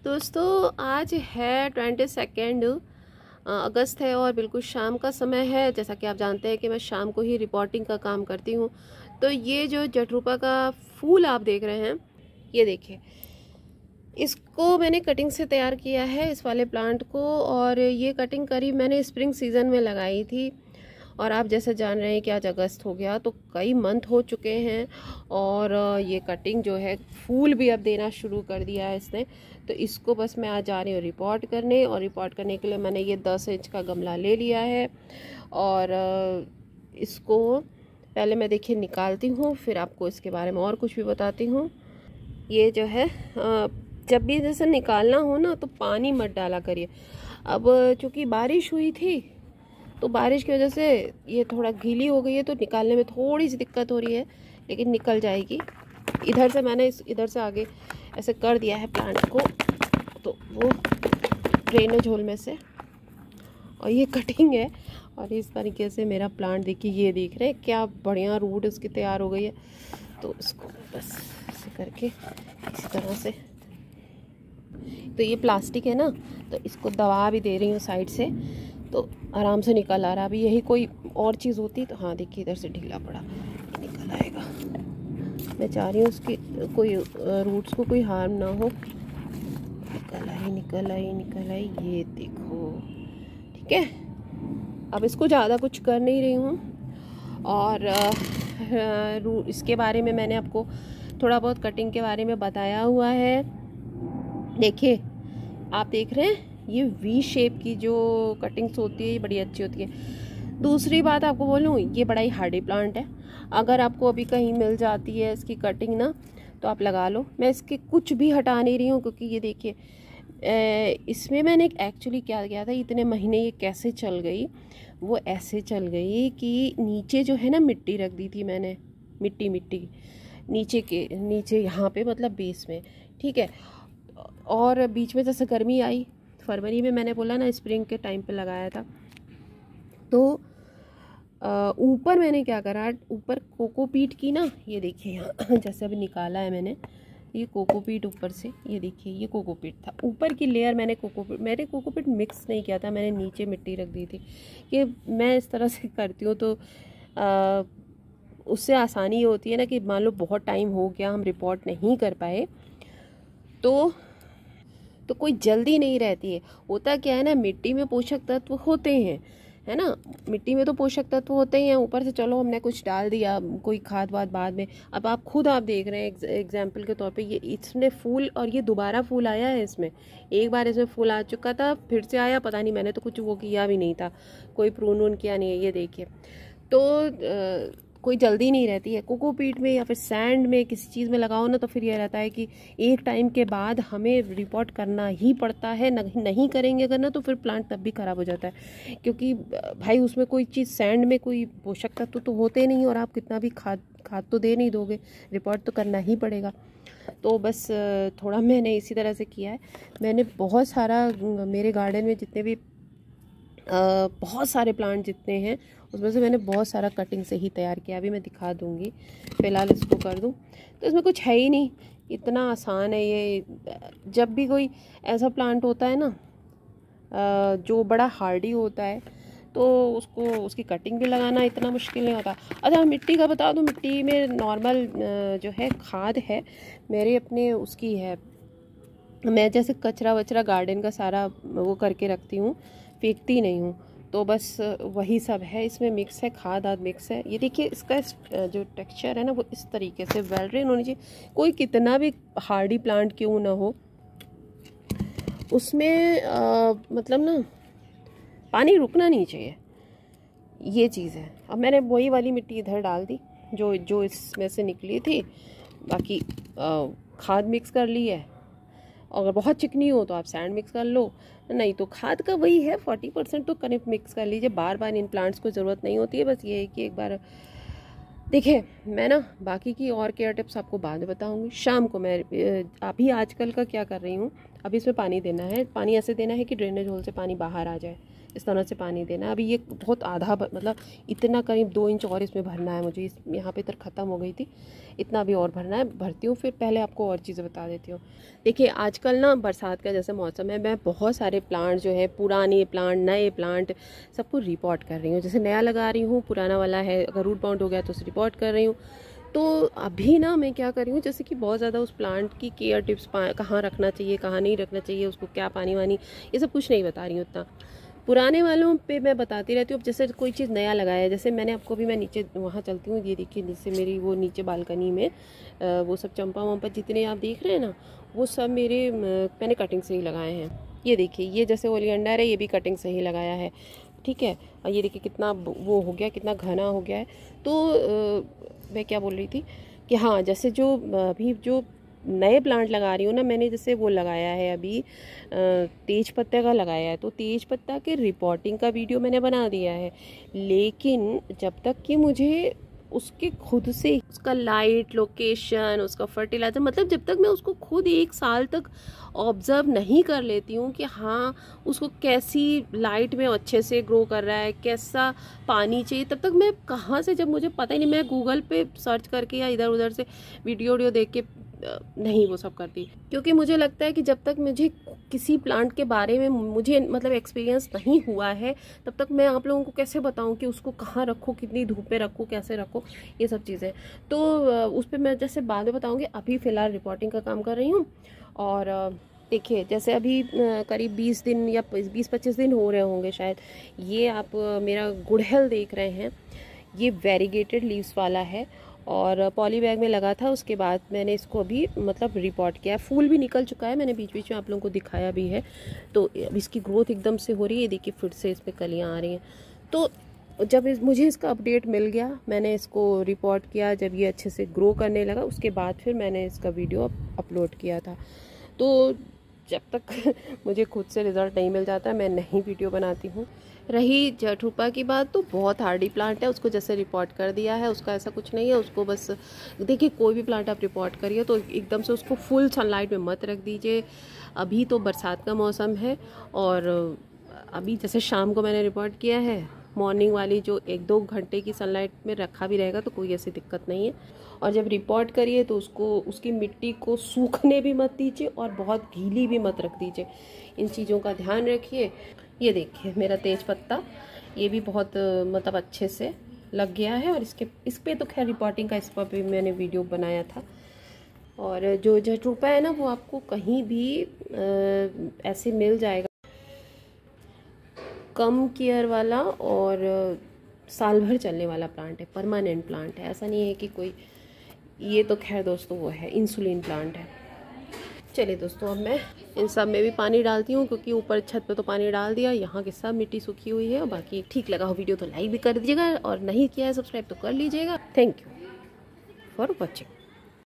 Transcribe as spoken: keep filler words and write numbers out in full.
दोस्तों आज है ट्वेंटी सेकेंड अगस्त है और बिल्कुल शाम का समय है। जैसा कि आप जानते हैं कि मैं शाम को ही रिपोर्टिंग का काम करती हूँ। तो ये जो जटरूपा का फूल आप देख रहे हैं, ये देखिए, इसको मैंने कटिंग से तैयार किया है, इस वाले प्लांट को। और ये कटिंग करीब मैंने स्प्रिंग सीजन में लगाई थी। और आप जैसे जान रहे हैं कि आज अगस्त हो गया, तो कई मंथ हो चुके हैं और ये कटिंग जो है फूल भी अब देना शुरू कर दिया है इसने। तो इसको बस मैं आज जा रही हूँ रिपोर्ट करने, और रिपोर्ट करने के लिए मैंने ये दस इंच का गमला ले लिया है। और इसको पहले मैं देखिए निकालती हूँ, फिर आपको इसके बारे में और कुछ भी बताती हूँ। ये जो है जब भी जैसे निकालना हो ना तो पानी मत डाला करिए। अब चूँकि बारिश हुई थी तो बारिश की वजह से ये थोड़ा गीली हो गई है, तो निकालने में थोड़ी सी दिक्कत हो रही है, लेकिन निकल जाएगी। इधर से मैंने इस इधर से आगे ऐसे कर दिया है प्लांट को, तो वो ड्रेनेज होल में से। और ये कटिंग है, और इस तरीके से मेरा प्लांट देखिए, ये देख रहे हैं क्या बढ़िया रूट उसकी तैयार हो गई है। तो इसको बस ऐसे करके इसी तरह से, तो ये प्लास्टिक है ना, तो इसको दबा भी दे रही हूँ साइड से, तो आराम से निकल आ रहा। अभी यही कोई और चीज़ होती तो हाँ देखिए इधर से ढीला पड़ा, निकल आएगा। मैं चाह रही हूँ उसकी कोई रूट्स को कोई हार्म ना हो। निकल आई निकल आई निकल आई, ये देखो, ठीक है। अब इसको ज़्यादा कुछ कर नहीं रही हूँ। और इसके बारे में मैंने आपको थोड़ा बहुत कटिंग के बारे में बताया हुआ है। देखिए आप देख रहे हैं, ये वी शेप की जो कटिंग्स होती है ये बड़ी अच्छी होती है। दूसरी बात आपको बोलूँ, ये बड़ा ही हार्डी प्लांट है। अगर आपको अभी कहीं मिल जाती है इसकी कटिंग ना, तो आप लगा लो। मैं इसके कुछ भी हटा नहीं रही हूँ, क्योंकि ये देखिए इसमें मैंने एक्चुअली क्या किया था, इतने महीने ये कैसे चल गई, वो ऐसे चल गई कि नीचे जो है ना मिट्टी रख दी थी मैंने, मिट्टी मिट्टी नीचे के नीचे यहाँ पे, मतलब बेस में, ठीक है। और बीच में जैसे गर्मी आई फरवरी में, मैंने बोला ना स्प्रिंग के टाइम पे लगाया था, तो ऊपर मैंने क्या करा, ऊपर कोकोपीट की ना, ये देखिए यहाँ जैसे अभी निकाला है मैंने, ये कोकोपीट ऊपर से, ये देखिए ये कोकोपीट था, ऊपर की लेयर मैंने कोकोपीट मैंने कोकोपीट मिक्स नहीं किया था, मैंने नीचे मिट्टी रख दी थी। कि मैं इस तरह से करती हूँ तो आ, उससे आसानी होती है ना, कि मान लो बहुत टाइम हो गया हम रिपोर्ट नहीं कर पाए, तो तो कोई जल्दी नहीं रहती है। होता क्या है ना, मिट्टी में पोषक तत्व होते हैं, है ना, मिट्टी में तो पोषक तत्व होते ही हैं। ऊपर से चलो हमने कुछ डाल दिया, कोई खाद वाद बाद में। अब आप खुद आप देख रहे हैं एग्जाम्पल के तौर पे, ये इसमें फूल, और ये दोबारा फूल आया है इसमें। एक बार इसमें फूल आ चुका था, फिर से आया, पता नहीं, मैंने तो कुछ वो किया भी नहीं था, कोई प्रून वून किया नहीं है। ये देखिए, तो आ, कोई जल्दी नहीं रहती है। कोकोपीट में या फिर सैंड में किसी चीज़ में लगाओ ना, तो फिर ये रहता है कि एक टाइम के बाद हमें रिपोर्ट करना ही पड़ता है। नहीं नहीं करेंगे अगर ना, तो फिर प्लांट तब भी ख़राब हो जाता है, क्योंकि भाई उसमें कोई चीज़, सैंड में कोई पोषक तत्व तो होते नहीं, और आप कितना भी खाद खाद तो दे नहीं दोगे, रिपोर्ट तो करना ही पड़ेगा। तो बस थोड़ा मैंने इसी तरह से किया है। मैंने बहुत सारा, मेरे गार्डन में जितने भी Uh, बहुत सारे प्लांट जितने हैं, उसमें से मैंने बहुत सारा कटिंग से ही तैयार किया। अभी मैं दिखा दूंगी, फ़िलहाल इसको कर दूं। तो इसमें कुछ है ही नहीं, इतना आसान है ये। जब भी कोई ऐसा प्लांट होता है ना uh, जो बड़ा हार्डी होता है, तो उसको उसकी कटिंग भी लगाना इतना मुश्किल नहीं होता। अच्छा मिट्टी का बता दूं, मिट्टी में नॉर्मल uh, जो है खाद है मेरे अपने, उसकी है। मैं जैसे कचरा वचरा गार्डन का सारा वो करके रखती हूँ, फेंकती नहीं हूँ, तो बस वही सब है इसमें मिक्स है, खाद आद मिक्स है। ये देखिए इसका जो टेक्सचर है ना, वो इस तरीके से वेल ड्रेन होनी चाहिए। कोई कितना भी हार्डी प्लांट क्यों ना हो, उसमें आ, मतलब ना पानी रुकना नहीं चाहिए, ये चीज़ है। अब मैंने वही वाली मिट्टी इधर डाल दी जो जो इसमें से निकली थी। बाकी आ, खाद मिक्स कर ली है। अगर बहुत चिकनी हो तो आप सैंड मिक्स कर लो, नहीं तो खाद का वही है, फोर्टी परसेंट तो करीब मिक्स कर लीजिए। बार बार इन प्लांट्स को ज़रूरत नहीं होती है, बस ये है कि एक बार देखिए। मैं ना बाकी की और केयर टिप्स आपको बाद में बताऊंगी शाम को। मैं अभी आजकल का क्या कर रही हूँ, अभी इसमें पानी देना है। पानी ऐसे देना है कि ड्रेनेज होल से पानी बाहर आ जाए, इस तरह से पानी देना है। अभी ये बहुत आधा मतलब इतना करीब दो इंच और इसमें भरना है मुझे। इस यहाँ पे इधर ख़त्म हो गई थी, इतना भी और भरना है। भरती हूँ, फिर पहले आपको और चीज़ें बता देती हूँ। देखिए आजकल ना बरसात का जैसे मौसम है, मैं बहुत सारे प्लांट जो है, पुराने प्लांट, नए प्लांट, सबको रिपोर्ट कर रही हूँ। जैसे नया लगा रही हूँ, पुराना वाला है अगर रूट बाउंड हो गया तो उसे रिपोर्ट कर रही हूँ। तो अभी ना मैं क्या कर रही हूँ, जैसे कि बहुत ज़्यादा उस प्लांट की केयर टिप्स, कहाँ रखना चाहिए कहाँ नहीं रखना चाहिए, उसको क्या पानी वानी, ये सब कुछ नहीं बता रही हूँ उतना। पुराने वालों पे मैं बताती रहती हूँ। अब जैसे कोई चीज़ नया लगाया है, जैसे मैंने आपको भी, मैं नीचे वहाँ चलती हूँ, ये देखिए नीचे मेरी वो नीचे बालकनी में वो सब चंपा वंपा जितने आप देख रहे हैं ना, वो सब मेरे मैंने कटिंग से ही लगाए हैं। ये देखिए, ये जैसे ओलियंडर है, ये भी कटिंग से ही लगाया है, ठीक है। और ये देखिए कितना वो हो गया, कितना घना हो गया है। तो आ, मैं क्या बोल रही थी कि हाँ, जैसे जो अभी जो नए प्लांट लगा रही हूँ ना मैंने, जैसे वो लगाया है अभी तेज पत्ते का लगाया है, तो तेज पत्ता के रिपोर्टिंग का वीडियो मैंने बना दिया है। लेकिन जब तक कि मुझे उसके खुद से उसका लाइट, लोकेशन, उसका फर्टिलाइजर, मतलब जब तक मैं उसको खुद एक साल तक ऑब्जर्व नहीं कर लेती हूँ कि हाँ उसको कैसी लाइट में अच्छे से ग्रो कर रहा है, कैसा पानी चाहिए, तब तक मैं कहाँ से, जब मुझे पता ही नहीं, मैं गूगल पे सर्च करके या इधर उधर से वीडियो वीडियो देख के नहीं वो सब करती। क्योंकि मुझे लगता है कि जब तक मुझे किसी प्लांट के बारे में मुझे मतलब एक्सपीरियंस नहीं हुआ है, तब तक मैं आप लोगों को कैसे बताऊं कि उसको कहाँ रखो, कितनी धूप पे रखो, कैसे रखो, ये सब चीज़ें। तो उस पर मैं जैसे बाद में बताऊंगी। अभी फ़िलहाल रिपोर्टिंग का काम कर रही हूँ। और देखिए जैसे अभी करीब बीस दिन या बीस पच्चीस दिन हो रहे होंगे शायद, ये आप मेरा गुड़हल देख रहे हैं, ये वेरीगेटेड लीव्स वाला है और पॉली बैग में लगा था। उसके बाद मैंने इसको अभी मतलब रिपोर्ट किया, फूल भी निकल चुका है, मैंने बीच बीच में आप लोगों को दिखाया भी है। तो अब इसकी ग्रोथ एकदम से हो रही है, देखिए फिर से इसमें कलियाँ आ रही हैं। तो जब इस, मुझे इसका अपडेट मिल गया, मैंने इसको रिपोर्ट किया, जब ये अच्छे से ग्रो करने लगा उसके बाद फिर मैंने इसका वीडियो अपलोड किया था। तो जब तक मुझे खुद से रिज़ल्ट नहीं मिल जाता मैं नहीं वीडियो बनाती हूँ। रही जटरूपा की बात, तो बहुत हार्डी प्लांट है, उसको जैसे रिपोर्ट कर दिया है, उसका ऐसा कुछ नहीं है। उसको बस देखिए, कोई भी प्लांट आप रिपोर्ट करिए तो एकदम से उसको फुल सनलाइट में मत रख दीजिए। अभी तो बरसात का मौसम है और अभी जैसे शाम को मैंने रिपोर्ट किया है, मॉर्निंग वाली जो एक दो घंटे की सनलाइट में रखा भी रहेगा तो कोई ऐसी दिक्कत नहीं है। और जब रिपोर्ट करिए तो उसको, उसकी मिट्टी को सूखने भी मत दीजिए और बहुत गीली भी मत रख दीजिए। इन चीज़ों का ध्यान रखिए। ये देखिए मेरा तेज पत्ता, ये भी बहुत मतलब अच्छे से लग गया है। और इसके इस पर तो खैर रिपोर्टिंग का इस पर भी मैंने वीडियो बनाया था। और जो जटरूपा है ना, वो आपको कहीं भी आ, ऐसे मिल जाएगा, कम केयर वाला और साल भर चलने वाला प्लांट है, परमानेंट प्लांट है। ऐसा नहीं है कि कोई, ये तो खैर दोस्तों वो है इंसुलिन प्लांट है। चलिए दोस्तों, अब मैं इन सब में भी पानी डालती हूँ क्योंकि ऊपर छत पे तो पानी डाल दिया, यहाँ की सब मिट्टी सूखी हुई है। और बाकी ठीक लगा हो वीडियो तो लाइक भी कर दीजिएगा और नहीं किया है सब्सक्राइब तो कर लीजिएगा। Thank you for watching.